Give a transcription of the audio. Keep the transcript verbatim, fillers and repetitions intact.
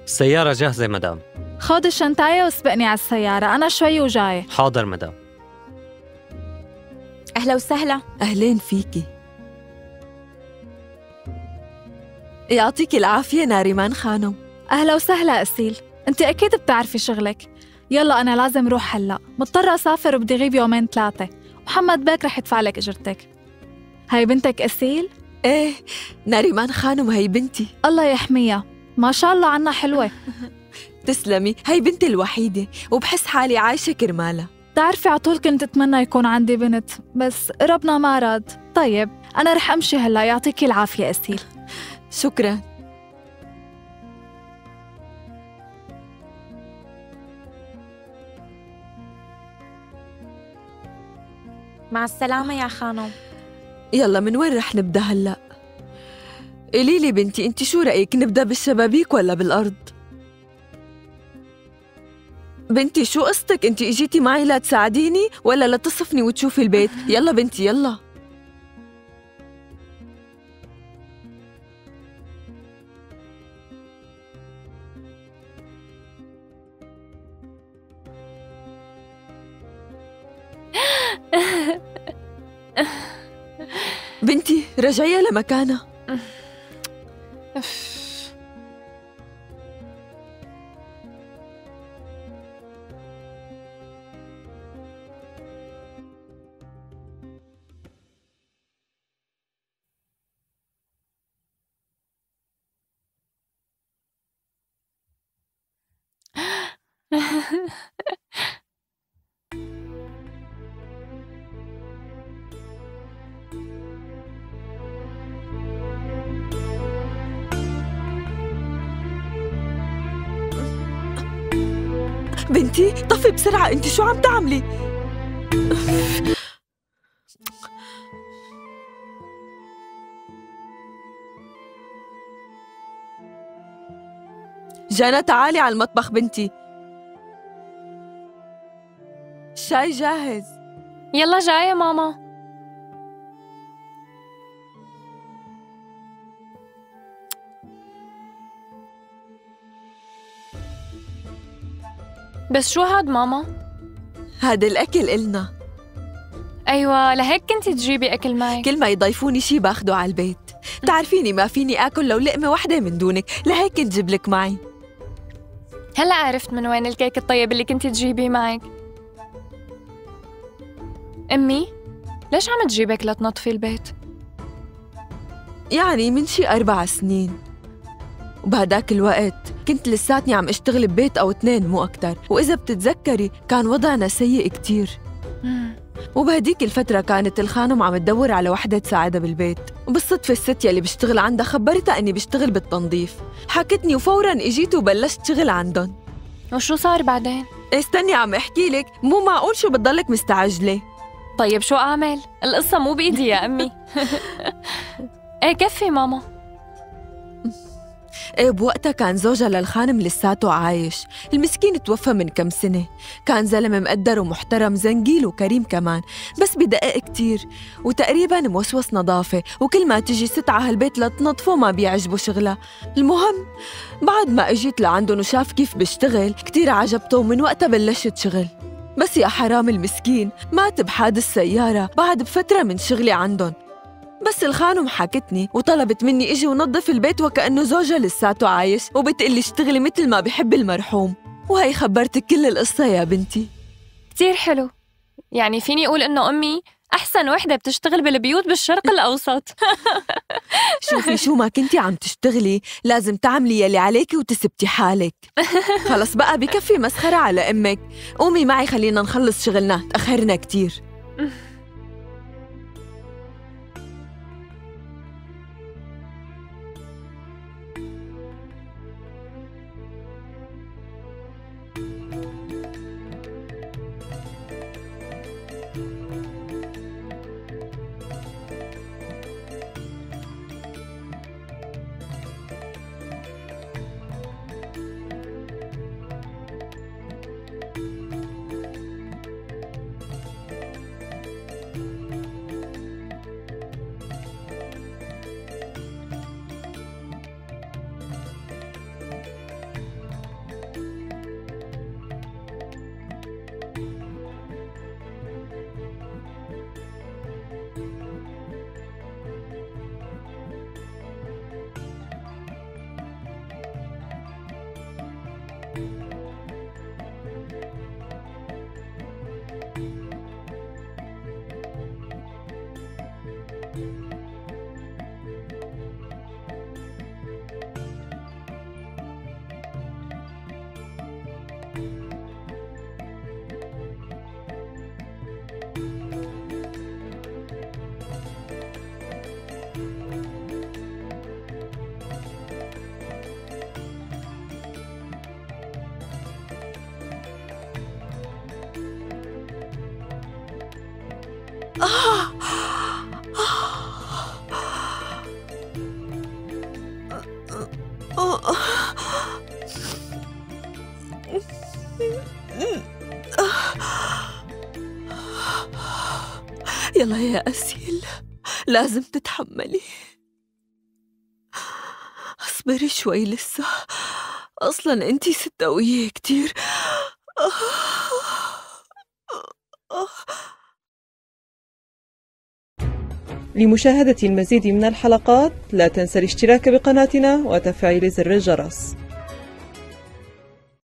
السيارة جاهزة مدام. خذ الشنطاية وسبقني على السيارة، أنا شوي وجاي. حاضر مدام. أهلا وسهلا. أهلين فيكي. يعطيك العافية ناريمان خانم. أهلا وسهلا أسيل، أنت أكيد بتعرفي شغلك. يلا أنا لازم روح هلأ، مضطرة أسافر وبدي غيب يومين ثلاثة. محمد بيك رح يدفع لك إجرتك. هاي بنتك أسيل؟ إيه ناريمان خانم، هي بنتي. الله يحميها، ما شاء الله عنها حلوة. تسلمي، هي بنتي الوحيدة وبحس حالي عايشة كرمالها. بتعرفي عطول كنت أتمنى يكون عندي بنت، بس ربنا ما راد. طيب أنا رح أمشي هلأ، يعطيكي العافية أسيل. شكراً. مع السلامة يا خانم. يلا من وين رح نبدأ هلأ؟ قولي لي بنتي، انت شو رأيك، نبدأ بالشبابيك ولا بالأرض؟ بنتي شو قصتك، انت اجيتي معي لا تساعديني ولا لا تصفني وتشوفي البيت؟ يلا بنتي يلا. بنتي رجعيها لمكانها. بنتي طفي بسرعة، انت شو عم تعملي؟ جانا تعالي على المطبخ بنتي، الشاي جاهز. يلا جاية ماما. بس شو هاد ماما؟ هذا الأكل إلنا. أيوة لهيك كنتي تجيبي أكل معي. كل ما يضيفوني شي باخده على البيت. تعرفيني ما فيني آكل لو لقمة واحدة من دونك، لهيك كنت جيب معي. هلأ عرفت من وين الكيك الطيب اللي كنتي تجيبيه معك. أمي ليش عم تجيبك لتنظفي البيت؟ يعني من شي أربع سنين، وبهداك الوقت كنت لساتني عم اشتغل ببيت أو اتنين مو أكتر، وإذا بتتذكري كان وضعنا سيء كتير. وبهديك الفترة كانت الخانم عم تدور على وحدة تساعدها بالبيت، وبالصدفة الست يلي بشتغل عندها خبرتها إني بشتغل بالتنظيف، حكتني وفوراً إجيت وبلشت شغل عندهم. وشو صار بعدين؟ استني عم احكي لك، مو معقول شو بتضلك مستعجلة. طيب شو أعمل؟ القصة مو بإيدي يا أمي. إيه كفي ماما. إيه بوقتها كان زوجها للخانم لساته عايش، المسكين توفى من كم سنة. كان زلمة مقدر ومحترم زنجيل وكريم كمان، بس بدقق كتير وتقريباً موسوس نظافة، وكل ما تجي ست على هالبيت لتنظفه ما بيعجبه شغلها. المهم بعد ما اجيت لعندهم وشاف كيف بشتغل كتير عجبته، ومن وقتها بلشت شغل. بس يا حرام المسكين مات بحادث سيارة بعد بفترة من شغلي عندهم. بس الخانم حكتني وطلبت مني اجي ونظف البيت وكأنه زوجها لساته عايش، وبتقلي اشتغلي مثل ما بحب المرحوم. وهي خبرتك كل القصة يا بنتي. كتير حلو، يعني فيني أقول إنه أمي أحسن وحدة بتشتغل بالبيوت بالشرق الأوسط. شوفي شو ما كنتي عم تشتغلي لازم تعملي يلي عليكي وتثبتي حالك. خلص بقى بكفي مسخرة على أمك، قومي معي خلينا نخلص شغلنا، تأخرنا كتير. يلا يا أسيل، لازم تتحملي. اصبري شوي لسه، أصلاً أنتي ست قوية كتير. لمشاهدة المزيد من الحلقات لا تنسى الاشتراك بقناتنا وتفعيل زر الجرس.